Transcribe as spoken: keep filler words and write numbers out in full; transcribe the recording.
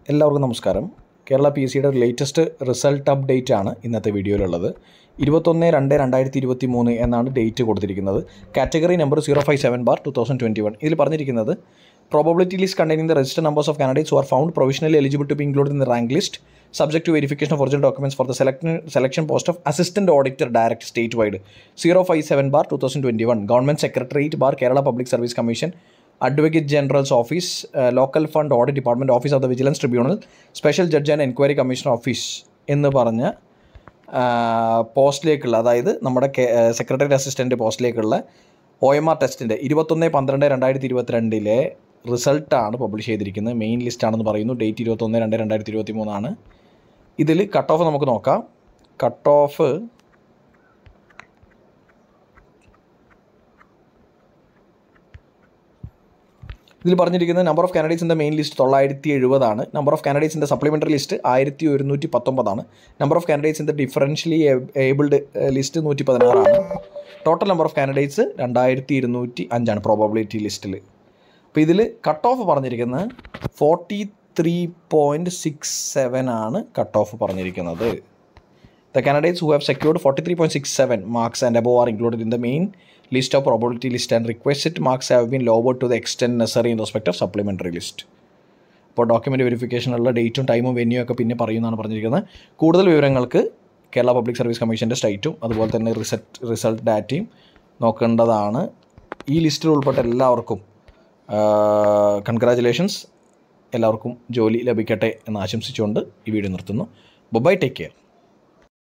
എല്ലാവർക്കും നമസ്കാരം. Kerala P S സിയുടെ ലേറ്റസ്റ്റ് റിസൾട്ട് അപ്ഡേറ്റ് ആണ് ഇന്നത്തെ വീഡിയോയിലുള്ളത്. ഇരുപത്തൊന്ന് രണ്ട് രണ്ടായിരത്തി ഇരുപത്തി മൂന്ന് എന്നാണ് ഡേറ്റ് കൊടുത്തിരിക്കുന്നത്. Category number zero five seven bar two thousand twenty one. ഇതിൽ പറഞ്ഞിരിക്കുന്നത് probability list containing the register numbers of candidates who are found provisionally eligible to be included in the rank list subject to verification of original documents for the selection selection post of assistant auditor direct state wide zero five seven bar two thousand twenty one government secretariat bar Kerala public service commission advocate generals office local fund audit department office of the vigilance tribunal special judge and enquiry commissioner office എന്ന് പറഞ്ഞ പോസ്റ്റിലേക്കുള്ള, അതായത് നമ്മുടെ secretary assistant പോസ്റ്റിലേക്കുള്ള O M R ടെസ്റ്റിൻ്റെ ഇരുപത്തൊന്ന് പന്ത്രണ്ട് രണ്ടായിരത്തി ഇരുപത്തിരണ്ടിലെ റിസൾട്ടാണ് പബ്ലിഷ് ചെയ്തിരിക്കുന്നത്. മെയിൻ ലിസ്റ്റാണെന്ന് പറയുന്നു. ഡേറ്റ് ഇരുപത്തൊന്ന് രണ്ട് രണ്ടായിരത്തി ഇരുപത്തി മൂന്നാണ്. ഇതിൽ കട്ട് ഓഫ് നമുക്ക് നോക്കാം. കട്ട് ഓഫ് ഇതിൽ പറഞ്ഞിരിക്കുന്നത് number of candidates in the main list തൊള്ളായിരത്തി എഴുപതാണ്. Number of candidates in the supplementary list ആയിരത്തി ഒരുന്നൂറ്റി പത്തൊമ്പതാണ്. Number of candidates in the differently abled list നൂറ്റി പതിനാറാണ്. ടോട്ടൽ നമ്പർ ഓഫ് കാൻഡിഡേറ്റ്സ് രണ്ടായിരത്തി ഇരുന്നൂറ്റി അഞ്ചാണ് പ്രോബബിലിറ്റി ലിസ്റ്റിൽ. അപ്പോൾ ഇതിൽ കട്ട് ഓഫ് പറഞ്ഞിരിക്കുന്നത് forty three point six seven ആണ് കട്ട് ഓഫ് പറഞ്ഞിരിക്കുന്നത്. The candidates who have secured forty-three point six seven marks and above are included in the main list of probability list and requisite marks have been lowered to the extent necessary in respect of supplementary list. അപ്പോൾ document വെരിഫിക്കേഷനുള്ള ഡേറ്റും ടൈമും venue ഒക്കെ പിന്നെ പറയുന്നതാണ് പറഞ്ഞിരിക്കുന്നത്. കൂടുതൽ വിവരങ്ങൾക്ക് കേരള പബ്ലിക് സർവീസ് കമ്മീഷൻ്റെ സൈറ്റും അതുപോലെ തന്നെ റിസൾട്ട് റിസൾട്ട് ഡാറ്റയും നോക്കേണ്ടതാണ്. ഈ ലിസ്റ്റിൽ ഉൾപ്പെട്ട എല്ലാവർക്കും കൺഗ്രാജുലേഷൻസ്. എല്ലാവർക്കും ജോലി ലഭിക്കട്ടെ എന്ന് ആശംസിച്ചുകൊണ്ട് ഈ വീഡിയോ നിർത്തുന്നു. Bye, take care.